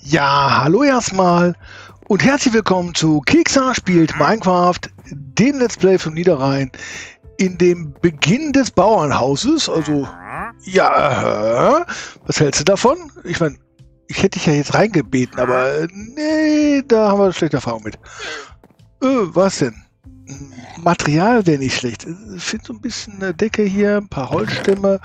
Ja, hallo erstmal und herzlich willkommen zu Keksa spielt Minecraft, dem Let's Play von Niederrhein, in dem Beginn des Bauernhauses. Also, ja, was hältst du davon? Ich meine, ich hätte dich ja jetzt reingebeten, aber nee, da haben wir schlechte Erfahrung mit. Was denn? Material wäre nicht schlecht. Ich finde so ein bisschen eine Decke hier, ein paar Holzstämme.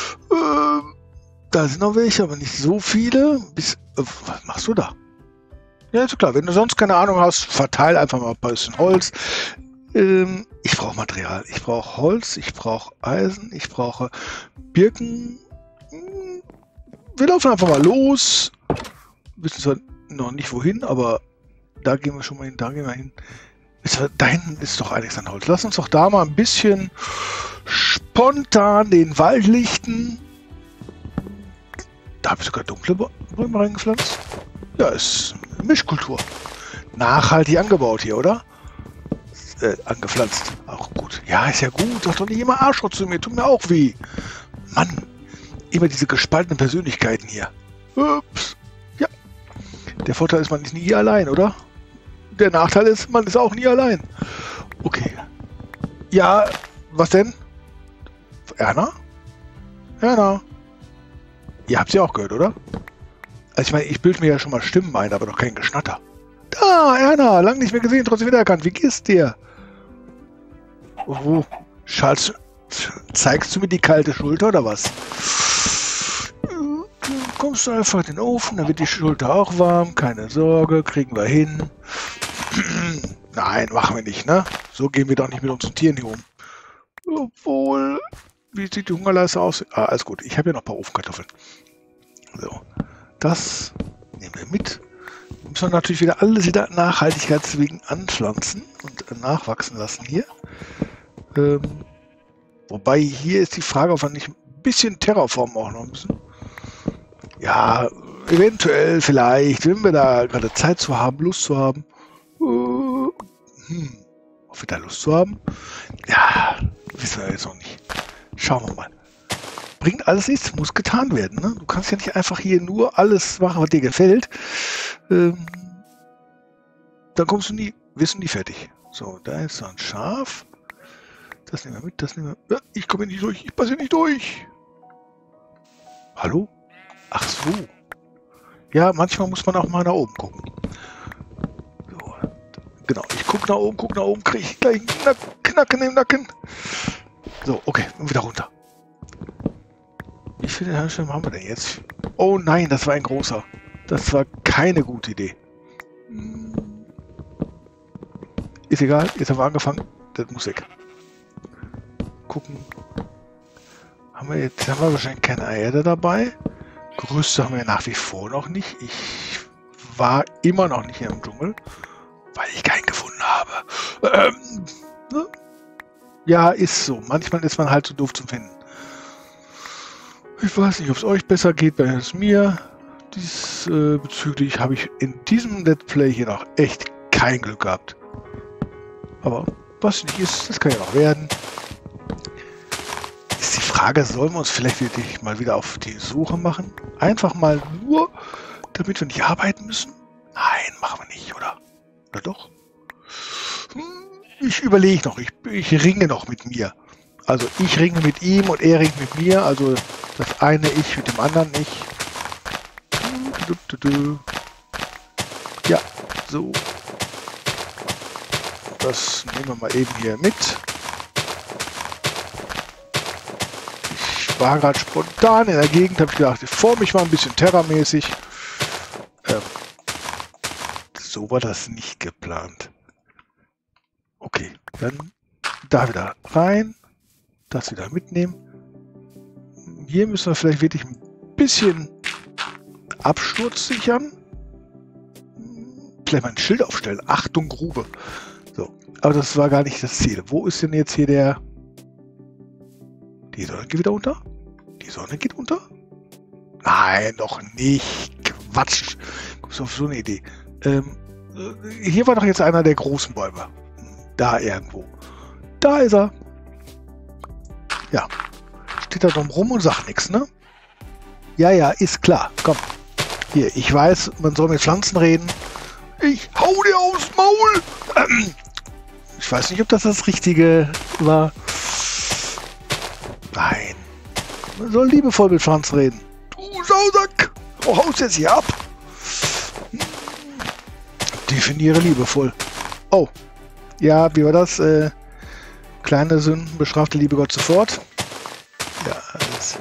Da sind noch welche, aber nicht so viele. Was machst du da? Ja, ist klar. Wenn du sonst keine Ahnung hast, verteil einfach mal ein bisschen Holz. Ich brauche Material. Ich brauche Holz, ich brauche Eisen, ich brauche Birken. Wir laufen einfach mal los. Wissen zwar noch nicht wohin, aber da gehen wir schon mal hin, da gehen wir hin. Da hinten ist doch einiges an Holz. Lass uns doch da mal ein bisschen spontan den Wald lichten. Da habe ich sogar dunkle Bäume reingepflanzt. Ja, ist Mischkultur. Nachhaltig angebaut hier, oder? Angepflanzt. Auch gut. Ja, ist ja gut. Sag doch nicht immer Arschloch zu mir. Tut mir auch weh. Mann. Immer diese gespaltenen Persönlichkeiten hier. Ups. Ja. Der Vorteil ist, man ist nie allein, oder? Der Nachteil ist, man ist auch nie allein. Okay. Ja, was denn? Erna? Erna? Ihr habt sie auch gehört, oder? Also ich meine, ich bilde mir ja schon mal Stimmen ein, aber doch kein Geschnatter. Da, Erna, lang nicht mehr gesehen, trotzdem wiedererkannt. Wie geht's dir? Oh, zeigst du mir die kalte Schulter oder was? Kommst du einfach in den Ofen, dann wird die Schulter auch warm. Keine Sorge, kriegen wir hin. Nein, machen wir nicht, ne? So gehen wir doch nicht mit unseren Tieren hier um. Obwohl, wie sieht die Hungerleiste aus? Ah, alles gut. Ich habe ja noch ein paar Ofenkartoffeln. So, das nehmen wir mit. Müssen wir natürlich wieder alles wieder nachhaltigkeitswegen anpflanzen und nachwachsen lassen hier. Wobei hier ist die Frage, ob wir nicht ein bisschen Terraform auch noch müssen. Ja, eventuell vielleicht, wenn wir da gerade Zeit zu haben, Lust zu haben. Ob wir da Lust zu haben? Ja, wissen wir jetzt noch nicht. Schauen wir mal. Bringt alles nichts, muss getan werden. Ne? Du kannst ja nicht einfach hier nur alles machen, was dir gefällt. Dann kommst du nie, wirst du nie fertig. So, da ist so ein Schaf. Das nehmen wir mit, das nehmen wir. Ja, ich komme hier nicht durch, ich passe hier nicht durch. Hallo? Ach so. Ja, manchmal muss man auch mal nach oben gucken. So, genau, ich gucke nach oben, kriege ich gleich einen Knacken im Nacken. So, okay, und wieder runter. Wie viele Hersteller haben wir denn jetzt? Oh nein, das war ein großer. Das war keine gute Idee. Ist egal, jetzt haben wir angefangen. Das muss weg. Gucken. Haben wir wahrscheinlich keine Eier dabei. Gerüste haben wir nach wie vor noch nicht. Ich war immer noch nicht hier im Dschungel, weil ich keinen gefunden habe. Ne? Ja, ist so. Manchmal ist man halt zu doof zu finden. Ich weiß nicht, ob es euch besser geht, bei es mir. Diesbezüglich habe ich in diesem Let's Play hier noch echt kein Glück gehabt. Aber was nicht ist, das kann ja noch werden. Ist die Frage, sollen wir uns vielleicht wirklich mal wieder auf die Suche machen? Einfach mal nur, damit wir nicht arbeiten müssen? Nein, machen wir nicht, oder? Oder doch? Ich überlege noch, ich ringe noch mit mir. Also ich ringe mit ihm und er ringt mit mir. Also das eine Ich mit dem anderen Ich. Ja, so. Das nehmen wir mal eben hier mit. Ich war gerade spontan in der Gegend, habe ich gedacht, ich forme mich mal ein bisschen terramäßig. So war das nicht geplant. Okay, dann da wieder rein. Das wieder mitnehmen. Hier müssen wir vielleicht wirklich ein bisschen Absturz sichern. Vielleicht mal ein Schild aufstellen. Achtung, Grube. So, aber das war gar nicht das Ziel. Wo ist denn jetzt hier der... Die Sonne geht wieder unter? Die Sonne geht unter? Nein, noch nicht. Quatsch. Kommst du auf so eine Idee? Hier war doch jetzt einer der großen Bäume. Da irgendwo. Da ist er. Ja. Steht da drum rum und sagt nichts, ne? Ja, ja, ist klar. Komm. Hier, ich weiß, man soll mit Pflanzen reden. Ich hau dir aufs Maul! Ich weiß nicht, ob das Richtige war. Nein. Man soll liebevoll mit Pflanzen reden. Du Sausack! Oh, haust jetzt hier ab! Definiere liebevoll. Oh. Ja, wie war das? Kleine Sünden bestraft der liebe Gott sofort. Ja, alles.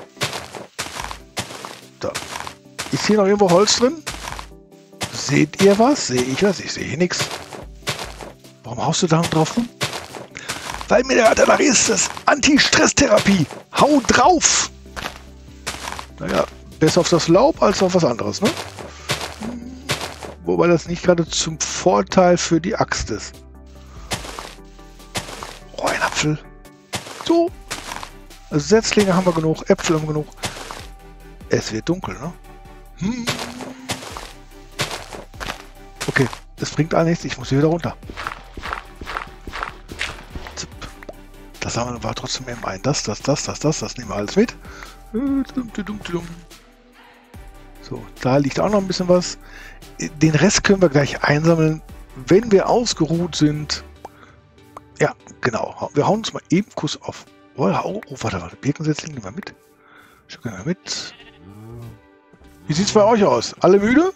So. Ist hier noch irgendwo Holz drin? Seht ihr was? Sehe ich was? Ich sehe nichts. Warum haust du da drauf rum? Weil mir der danach ist, das Anti-Stress-Therapie. Hau drauf! Naja, besser auf das Laub als auf was anderes, ne? Wobei das nicht gerade zum Vorteil für die Axt ist. Oh, ein Apfel. So. Also Setzlinge haben wir genug, Äpfel haben wir genug. Es wird dunkel, ne? Okay, das bringt all nichts. Ich muss hier wieder runter. Das haben wir trotzdem eben ein. Das nehmen wir alles mit. So, da liegt auch noch ein bisschen was. Den Rest können wir gleich einsammeln, wenn wir ausgeruht sind. Ja, genau. Wir hauen uns mal eben Kuss auf. Oh, warte. Birkensetzling nehmen wir mit. Stück nehmen wir mit. Wie sieht es bei euch aus? Alle müde?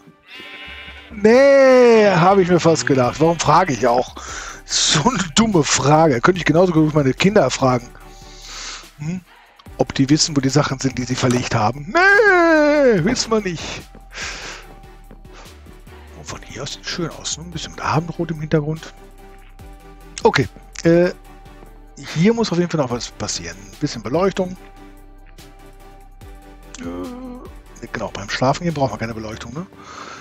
Nee, habe ich mir fast gedacht. Warum frage ich auch? So eine dumme Frage. Könnte ich genauso gut meine Kinder fragen. Ob die wissen, wo die Sachen sind, die sie verlegt haben. Nee, wissen wir nicht. Und von hier aus sieht es schön aus. Ne? Ein bisschen mit Abendrot im Hintergrund. Okay. Hier muss auf jeden Fall noch was passieren. Ein bisschen Beleuchtung. Genau, beim Schlafen hier braucht man keine Beleuchtung. Ne?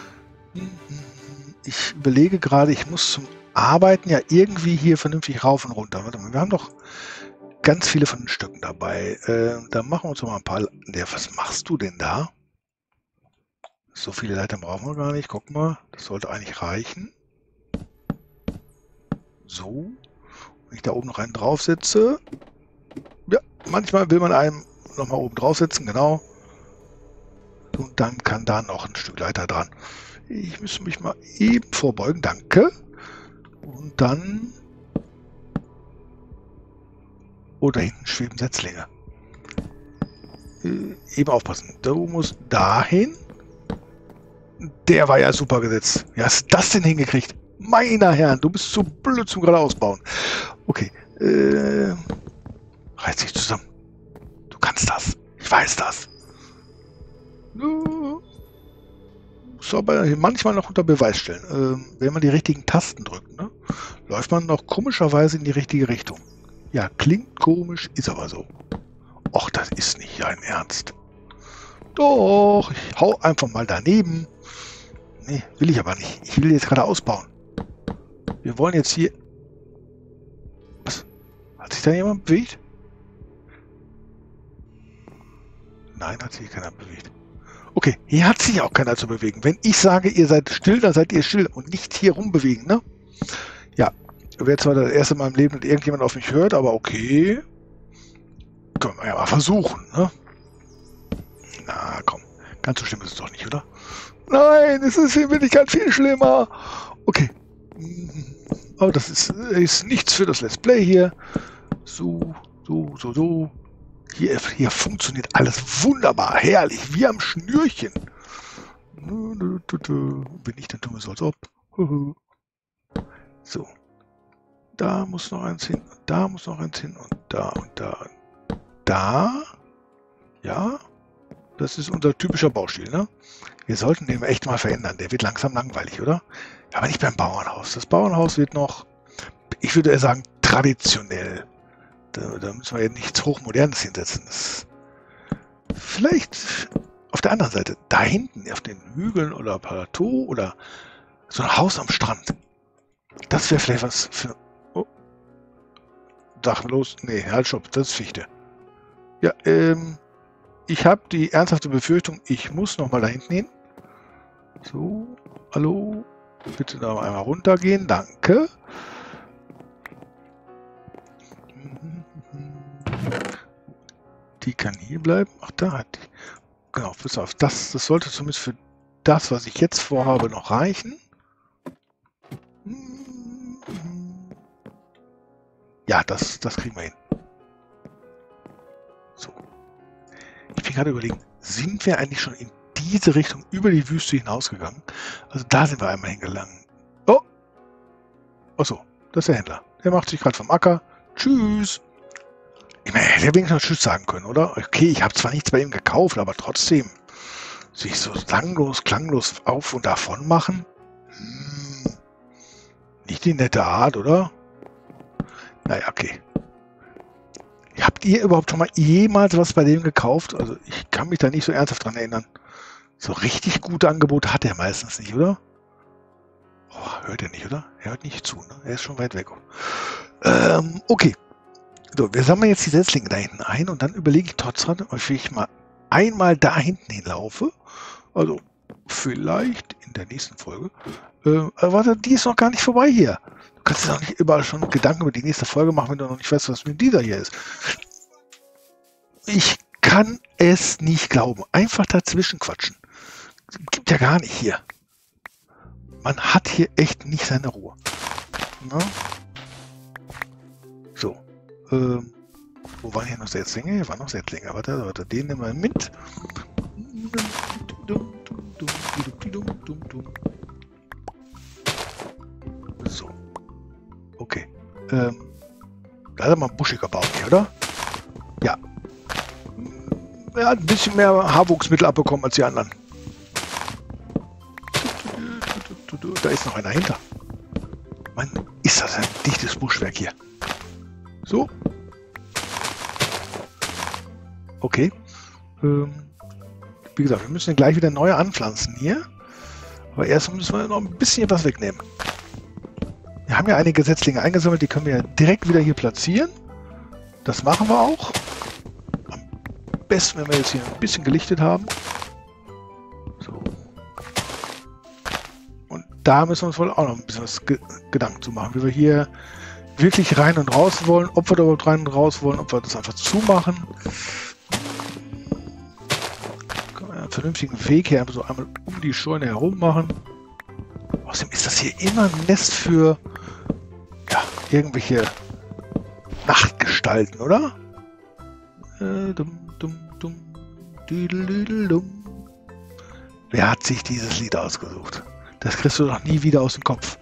Ich überlege gerade, ich muss zum Arbeiten ja irgendwie hier vernünftig rauf und runter. Warte mal, wir haben doch ganz viele von den Stücken dabei. Da machen wir uns noch mal ein paar. Ja, was machst du denn da? So viele Leitern brauchen wir gar nicht. Guck mal, das sollte eigentlich reichen. So. Wenn ich da oben noch einen draufsetze. Ja, manchmal will man einem noch mal oben draufsetzen, genau. Und dann kann da noch ein Stück Leiter dran. Ich müsste mich mal eben vorbeugen, danke. Und dann... Oh, da hinten schweben Setzlinge. Eben aufpassen. Du musst dahin. Der war ja super gesetzt. Wie hast du das denn hingekriegt? Meiner Herren, du bist zu blöd zum gerade ausbauen. Okay. Reiß dich zusammen. Du kannst das. Ich weiß das. Muss aber manchmal noch unter Beweis stellen. Wenn man die richtigen Tasten drückt, ne, läuft man noch komischerweise in die richtige Richtung. Ja, klingt komisch, ist aber so. Och, das ist nicht dein Ernst. Doch, ich hau einfach mal daneben. Nee, will ich aber nicht. Ich will jetzt gerade ausbauen. Wir wollen jetzt hier... Was? Hat sich da jemand bewegt? Nein, hat sich keiner bewegt. Okay, hier hat sich auch keiner zu bewegen. Wenn ich sage, ihr seid still, dann seid ihr still und nicht hier rumbewegen, ne? Ja, wäre zwar das erste Mal im Leben, dass irgendjemand auf mich hört, aber okay. Können wir ja mal versuchen, ne? Na komm, ganz so schlimm ist es doch nicht, oder? Nein, es ist in Wirklichkeit viel schlimmer. Okay. Aber das ist nichts für das Let's Play hier. So. Hier funktioniert alles wunderbar, herrlich, wie am Schnürchen. Wenn nicht, dann tun wir es als ob. So. Da muss noch eins hin, und da muss noch eins hin, und da und da und da. Ja, das ist unser typischer Baustil, ne? Wir sollten den echt mal verändern. Der wird langsam langweilig, oder? Aber nicht beim Bauernhaus. Das Bauernhaus wird noch, ich würde eher sagen, traditionell. Da müssen wir ja nichts Hochmodernes hinsetzen. Vielleicht auf der anderen Seite, da hinten auf den Hügeln oder Plateau oder so ein Haus am Strand. Das wäre vielleicht was für... Oh. Dachlos. Nee, halt, stopp, das ist Fichte. Ja, ich habe die ernsthafte Befürchtung, ich muss nochmal da hinten hin. So, hallo. Bitte da einmal runtergehen, danke. Die kann hier bleiben. Ach, da hat die. Genau, pass auf. Das sollte zumindest für das, was ich jetzt vorhabe, noch reichen? Ja, das kriegen wir hin. So. Ich bin gerade überlegen, sind wir eigentlich schon in diese Richtung über die Wüste hinausgegangen? Also da sind wir einmal hingelangt. Oh! Achso, das ist der Händler. Der macht sich gerade vom Acker. Tschüss! Ich meine, hätte wenigstens noch Tschüss sagen können, oder? Okay, ich habe zwar nichts bei ihm gekauft, aber trotzdem. Sich so klanglos auf und davon machen? Nicht die nette Art, oder? Naja, okay. Habt ihr überhaupt schon mal jemals was bei dem gekauft? Also ich kann mich da nicht so ernsthaft dran erinnern. So richtig gute Angebote hat er meistens nicht, oder? Oh, hört er nicht, oder? Er hört nicht zu, ne? Er ist schon weit weg. Okay. So, wir sammeln jetzt die Setzlinge da hinten ein und dann überlege ich trotzdem, ob ich mal einmal da hinten hinlaufe. Also vielleicht in der nächsten Folge. Warte, die ist noch gar nicht vorbei hier. Du kannst dir auch nicht überall schon Gedanken über die nächste Folge machen, wenn du noch nicht weißt, was mit dieser hier ist. Ich kann es nicht glauben. Einfach dazwischen quatschen. Gibt ja gar nicht hier. Man hat hier echt nicht seine Ruhe. Na? So. Wo waren hier noch Setzlinge? Hier waren noch Setzlinge. Warte, den nehmen wir mit. So. Okay. Da hat er mal ein buschiger Baum hier, oder? Ja. Er hat ein bisschen mehr Haarwuchsmittel abbekommen als die anderen. Da ist noch einer hinter. Mann, ist das ein dichtes Buschwerk hier. So. Okay. Wie gesagt, wir müssen gleich wieder neue anpflanzen hier. Aber erst müssen wir noch ein bisschen was wegnehmen. Wir haben ja einige Setzlinge eingesammelt, die können wir direkt wieder hier platzieren. Das machen wir auch. Am besten, wenn wir jetzt hier ein bisschen gelichtet haben. So. Und da müssen wir uns wohl auch noch ein bisschen was Gedanken zu machen, wie wir hier wirklich rein und raus wollen, ob wir da überhaupt rein und raus wollen, ob wir das einfach zumachen. Können wir einen vernünftigen Weg hier so einmal um die Scheune herum machen. Außerdem ist das hier immer ein Nest für ja, irgendwelche Nachtgestalten, oder? Wer hat sich dieses Lied ausgesucht? Das kriegst du doch nie wieder aus dem Kopf.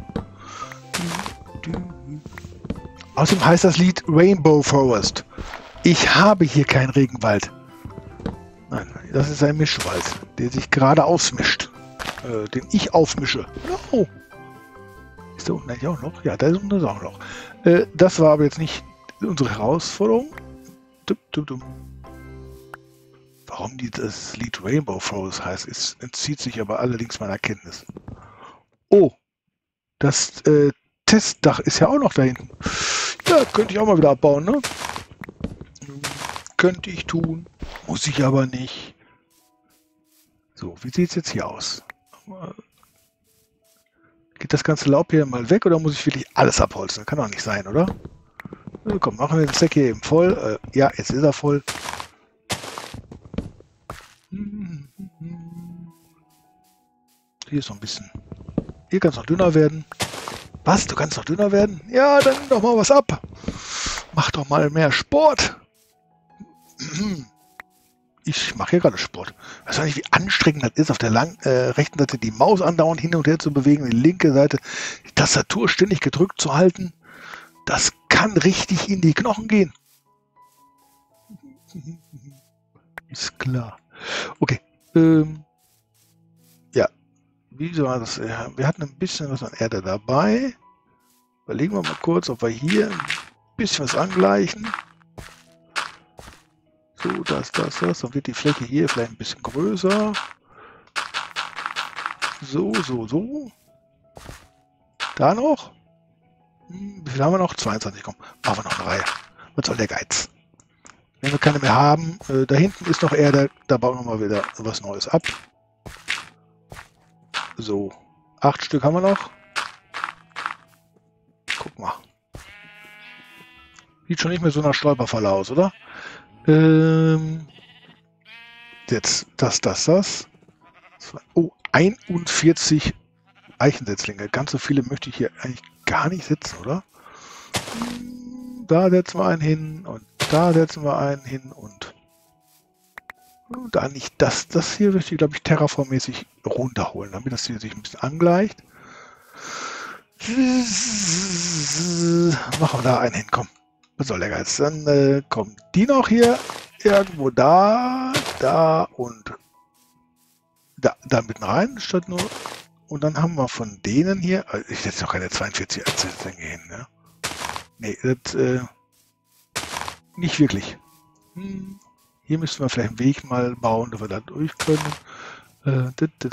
Außerdem heißt das Lied Rainbow Forest. Ich habe hier keinen Regenwald. Nein, das ist ein Mischwald, der sich gerade ausmischt. Den ich aufmische. No. Ist da unten eigentlich auch noch? Ja, da ist unten auch noch. Das war aber jetzt nicht unsere Herausforderung. Warum das Lied Rainbow Forest heißt, entzieht sich aber allerdings meiner Kenntnis. Oh, das Testdach ist ja auch noch da hinten. Ja, könnte ich auch mal wieder abbauen, ne? Könnte ich tun, muss ich aber nicht. So, wie sieht es jetzt hier aus? Geht das ganze Laub hier mal weg oder muss ich wirklich alles abholzen? Kann doch nicht sein, oder? Komm, machen wir den Sack hier eben voll. Ja, jetzt ist er voll. Hier ist noch ein bisschen. Hier kann es noch dünner werden. Was? Du kannst noch dünner werden? Ja, dann nimm doch mal was ab. Mach doch mal mehr Sport. Ich mache hier gerade Sport. Weißt du nicht, wie anstrengend das ist, auf der rechten Seite die Maus andauernd hin und her zu bewegen, die linke Seite die Tastatur ständig gedrückt zu halten? Das kann richtig in die Knochen gehen. Ist klar. Okay. Ja. Wie war das? Wir hatten ein bisschen was an Erde dabei. Überlegen wir mal kurz, ob wir hier ein bisschen was angleichen. So, das. Dann wird die Fläche hier vielleicht ein bisschen größer. So. Da noch. Wie viel haben wir noch? 22. Komm, machen wir noch eine Reihe. Was soll der Geiz? Wenn wir keine mehr haben, da hinten ist noch Erde. Da bauen wir mal wieder was Neues ab. So, 8 Stück haben wir noch. Guck mal. Sieht schon nicht mehr so nach Stolperfalle aus, oder? Jetzt das. Oh, 41 Eichensetzlinge. Ganz so viele möchte ich hier eigentlich gar nicht setzen, oder? Da setzen wir einen hin und da setzen wir einen hin und da nicht. Das hier möchte ich, glaube ich, terraformmäßig runterholen, damit das hier sich ein bisschen angleicht. Machen wir da einen hin, komm. Was soll der Geiz? Dann kommen die noch hier irgendwo da und da mitten rein, statt nur. Und dann haben wir von denen hier, ich setze noch keine 42 Setzlinge hin, ne? Nee, das, nicht wirklich. Hier müssten wir vielleicht einen Weg mal bauen, dass wir da durch können.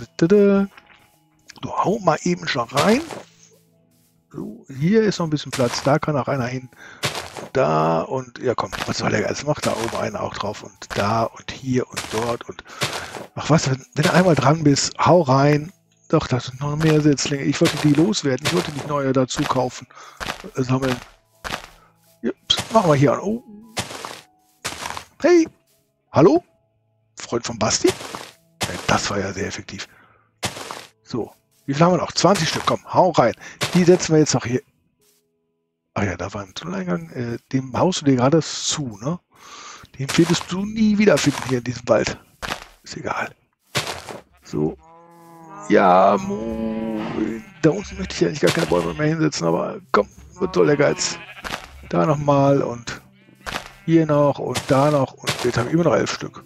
So, hau mal eben schon rein. So, hier ist noch ein bisschen Platz, da kann auch einer hin. Da und, ja komm, was soll der Geist? Macht da oben einer auch drauf und da und hier und dort und, ach was, wenn du einmal dran bist, hau rein. Doch, das sind noch mehr Setzlinge. Ich wollte die loswerden, ich wollte nicht neue dazu kaufen. Sammeln. Ups, machen wir hier an. Oh. Hey, hallo? Freund von Basti? Ja, das war ja sehr effektiv. So, wie viel haben wir noch? 20 Stück, komm, hau rein. Die setzen wir jetzt noch hier. Ach ja, da war ein Tunneleingang. Dem haust du dir gerade zu, ne? Den würdest du nie wiederfinden hier in diesem Wald. Ist egal. So. Ja, da unten möchte ich eigentlich gar keine Bäume mehr hinsetzen, aber komm, was soll der Geiz? Da nochmal und hier noch und da noch und jetzt haben wir immer noch 11 Stück.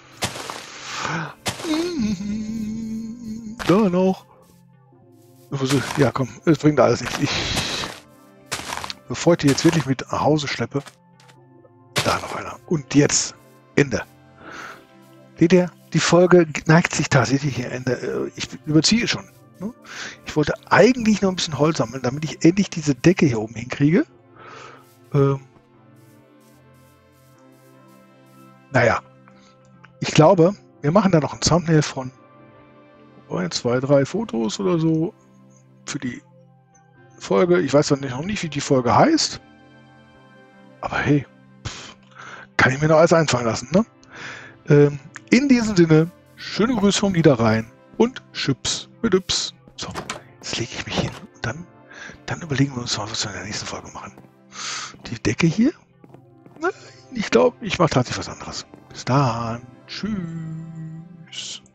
Da noch. Ja, komm, es bringt alles nichts. Bevor ich die jetzt wirklich mit nach Hause schleppe, da noch einer. Und jetzt Ende. Seht ihr? Die Folge neigt sich tatsächlich hier Ende. Ich überziehe schon. Ne? Ich wollte eigentlich noch ein bisschen Holz sammeln, damit ich endlich diese Decke hier oben hinkriege. Naja, ich glaube, wir machen da noch ein Thumbnail von 1, 2, 3 Fotos oder so für die Folge. Ich weiß noch nicht, wie die Folge heißt. Aber hey, kann ich mir noch alles einfallen lassen, ne? In diesem Sinne, schöne Grüße vom Niederrhein und Chips mit Yps. So, jetzt lege ich mich hin und dann überlegen wir uns mal, was wir in der nächsten Folge machen. Die Decke hier? Nein, ich glaube, ich mache tatsächlich was anderes. Bis dann. Tschüss.